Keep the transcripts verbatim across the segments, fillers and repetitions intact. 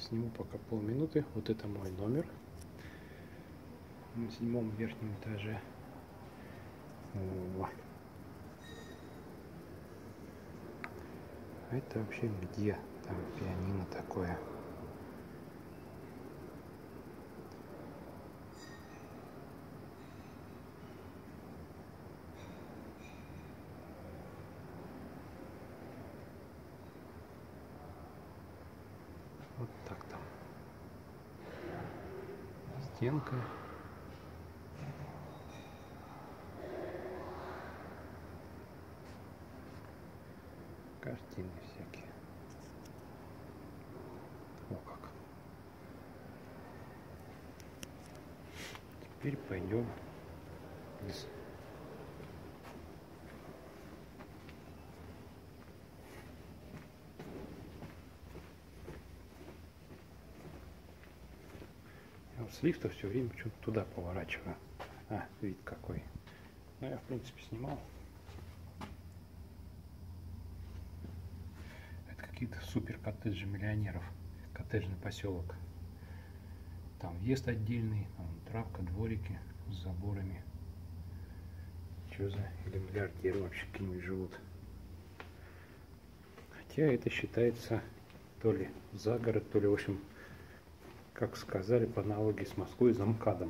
Сниму пока полминуты. Вот это мой номер на седьмом верхнем этаже. О. А это вообще где? Там пианино такое. Вот так там. Стенка. Картины всякие. О как. Теперь пойдем вниз. Я вот с лифта все время почему-то туда поворачиваю. А, вид какой. Ну, я в принципе снимал. Какие-то супер коттеджи миллионеров, коттеджный поселок. Там въезд отдельный, там травка, дворики с заборами. Что за, или миллиардеры вообще какие-нибудь живут. Хотя это считается то ли загород, то ли, в общем, как сказали, по аналогии с Москвой, за МКАДом.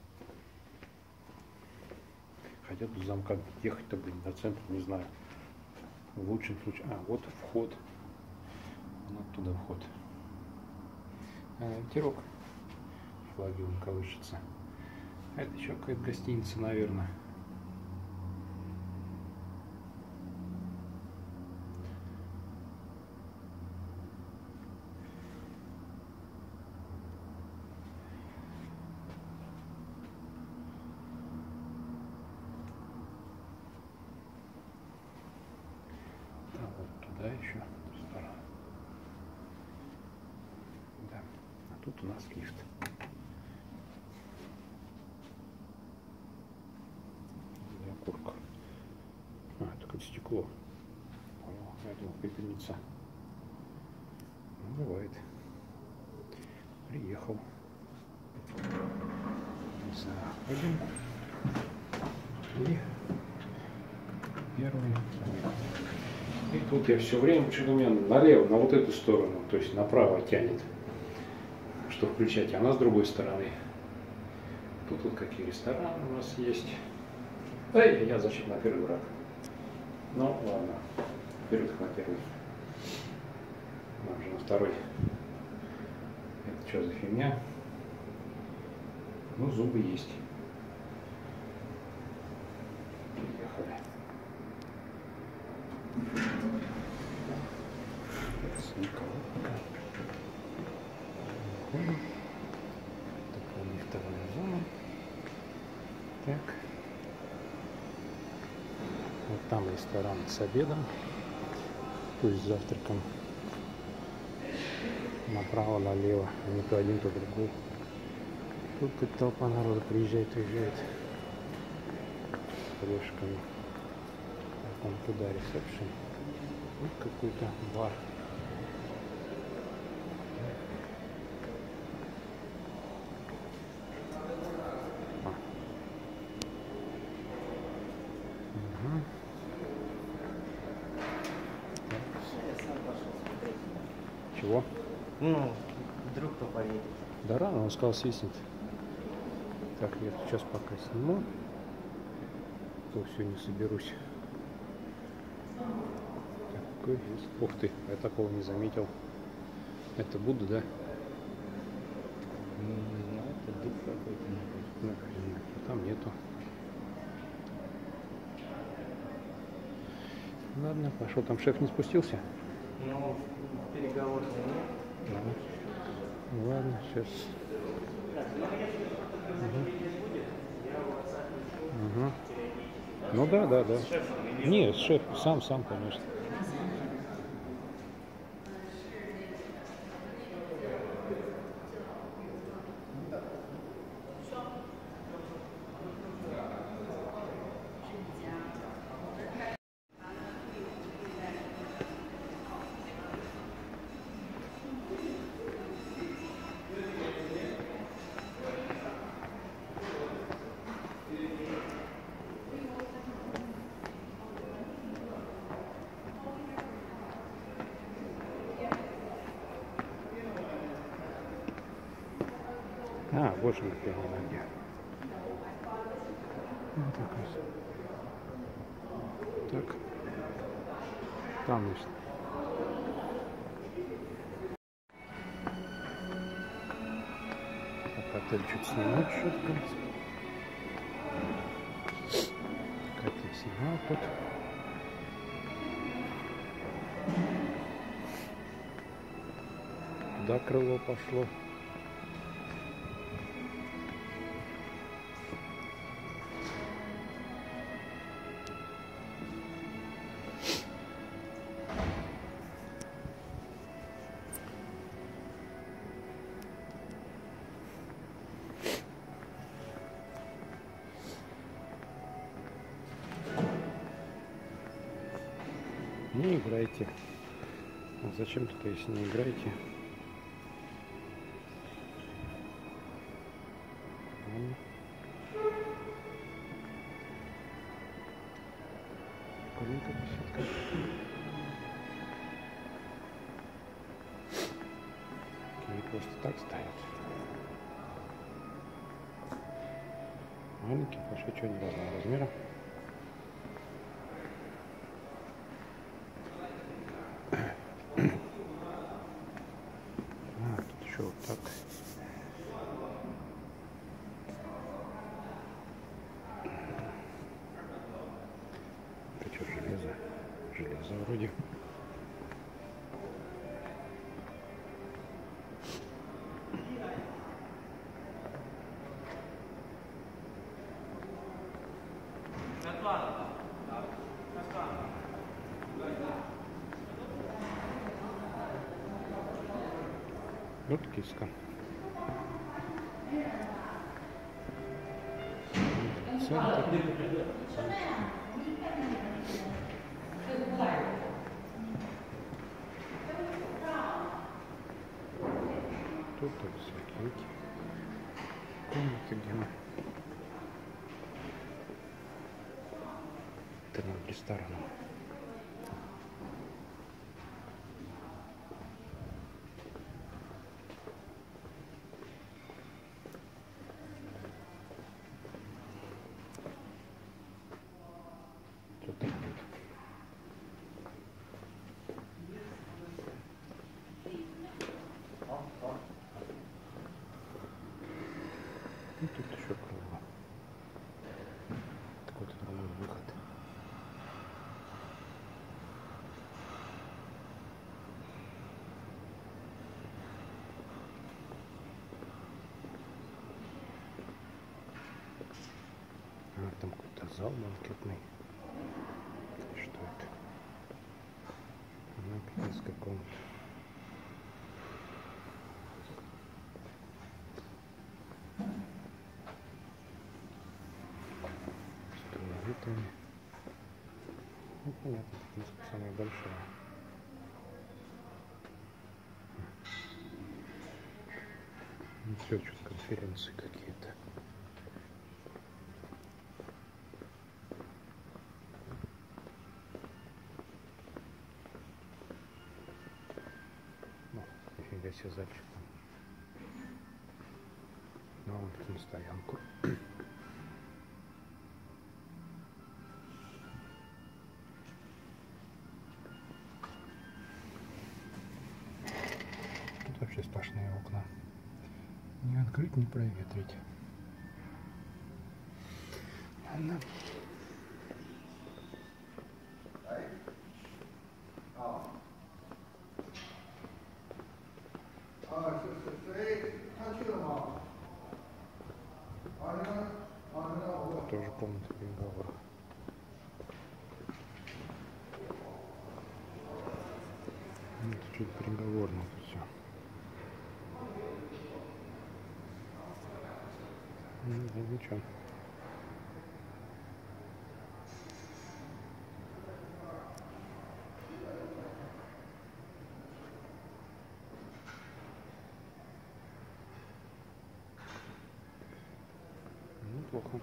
Хотя тут за МКАД ехать-то, блин, до центра, не знаю. В лучшем случае. А, вот вход. Вот оттуда вход. А, ветерок. Флаги он колышется. А это еще какая-то гостиница, наверное. А вот туда еще ресторан. Да. А тут у нас лифт. Окурка. А, только стекло. О, я думал, пепельница. Ну, бывает. Приехал. Заходим. И первый. И тут я все время, что-то у меня налево, на вот эту сторону, то есть направо тянет, что включать, а она с другой стороны. Тут вот какие рестораны у нас есть. Эй, я зачем на первый враг? Ну ладно, вперед на первый. Нам же на второй. Это что за фигня? Ну, зубы есть. Приехали. Такая лифтовая зона. Так. Вот там ресторан с обедом, то есть с завтраком. Направо, налево, не то один, то другой. Тут как толпа народа приезжает, уезжает с плюшками. А там туда ресепшн. Вот какой-то бар. А. Угу. Чего? Ну, вдруг кто поедет. Да рано, он сказал, свистнет. Так, я сейчас пока сниму. То все не соберусь. Такой есть. Ух ты, я такого не заметил. Это Будда, да? Ну, не знаю, это дух какой-то. Ну, там нету. Ладно, пошел. Там шеф не спустился? Ну, переговоров нет. Ладно, ладно, сейчас. Угу. Угу. Ну да, да, да. Нет, шеф, сам, сам, конечно. А, больше на пианино где. Вот такой. Так. Там, значит. Так, отель чуть снимать шутка. Как я снимал тут. Туда крыло пошло. Не играйте. А зачем тут, если не играете? Прикольненько беседка. Они просто так стоят. Маленький, большой, что не разного размера. А, тут еще вот так. Это что, железо? Железо вроде. Вот киска. Центр. Тут вот всякие комнаты, где мы. Это над рестораном. Тут так будет. И тут еще крыло. Такой тут был выход. А, там какой-то зал банкетный. Что это? Ну, пятнадцатая комната. Струевитыми. Ну, понятно, пятнадцатая самая большая. Ну, все, что конференции какие-то. Нифига себе зальчик. Ну, вот тут на стоянку. Тут вообще сплошные окна. Не открыть, не проветрить. Ладно. Тоже комната переговоров. Это чуть переговорно тут все. Ну, да, ничего. Неплохо.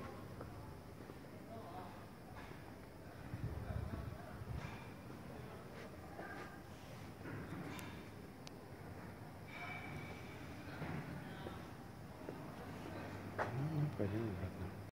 пойдем обратно.